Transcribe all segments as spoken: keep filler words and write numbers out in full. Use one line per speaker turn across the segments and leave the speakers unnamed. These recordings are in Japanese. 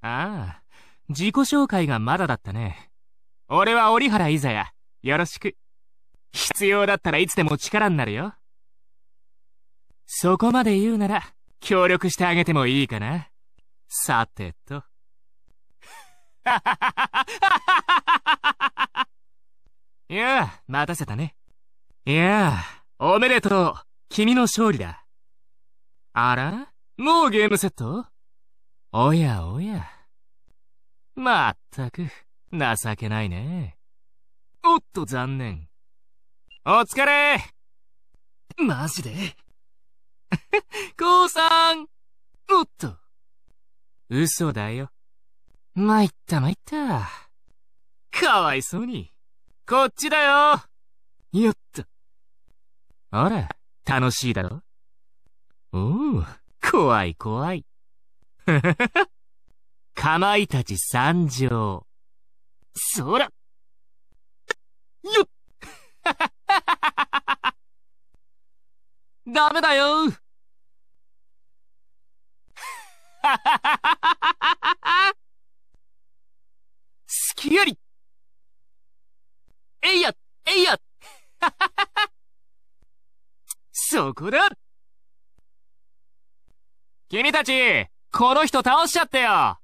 ああ、自己紹介がまだだったね。俺は折原いざや。よろしく。必要だったらいつでも力になるよ。そこまで言うなら、協力してあげてもいいかな。さてと。いやあ、待たせたね。いやあ、おめでとう。君の勝利だ。あら？もうゲームセット？おやおや。まったく、情けないね。おっと残念。お疲れ。
マジで？
コウさん。おっと。嘘だよ。参った参った。かわいそうに。こっちだよ。よっと。ほら、楽しいだろ。おう、怖い怖い。かまいたち参上。そら。よっ。ダメだよ。すきやり。えいや、えいや。そこだ。君たち、この人倒しちゃってよ。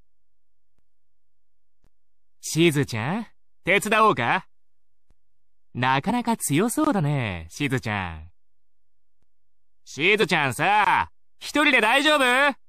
しずちゃん、手伝おうか？なかなか強そうだね、しずちゃん。しずちゃんさ、一人で大丈夫？